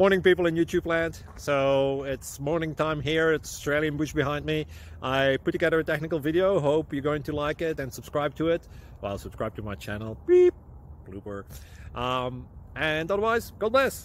Morning, people in YouTube land. So it's morning time here. It's Australian bush behind me. I put together a technical video. Hope you're going to like it and subscribe to it. Well, subscribe to my channel. Beep. Blooper. And otherwise, God bless.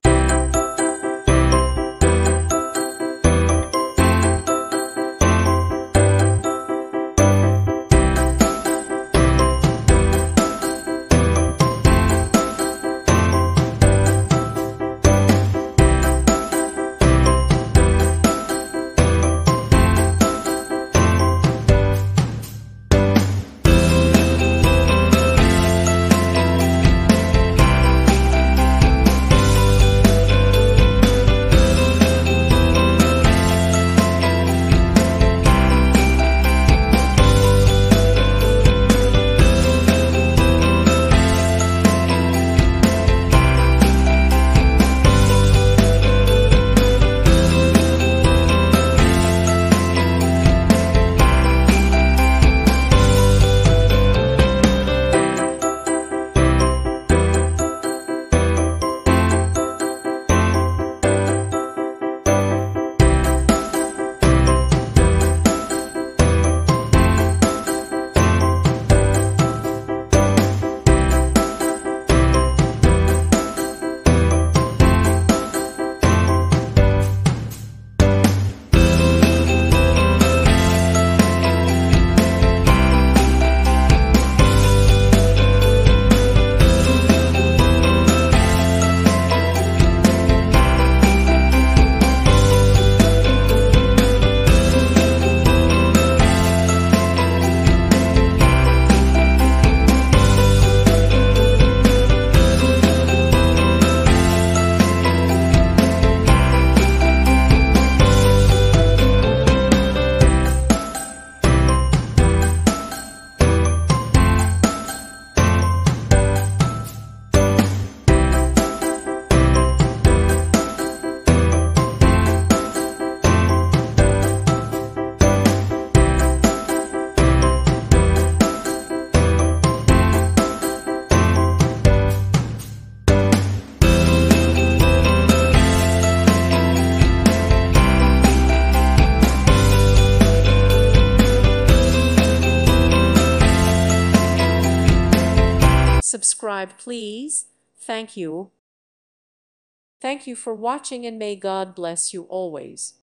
Subscribe, please. Thank you. Thank you for watching, and may God bless you always.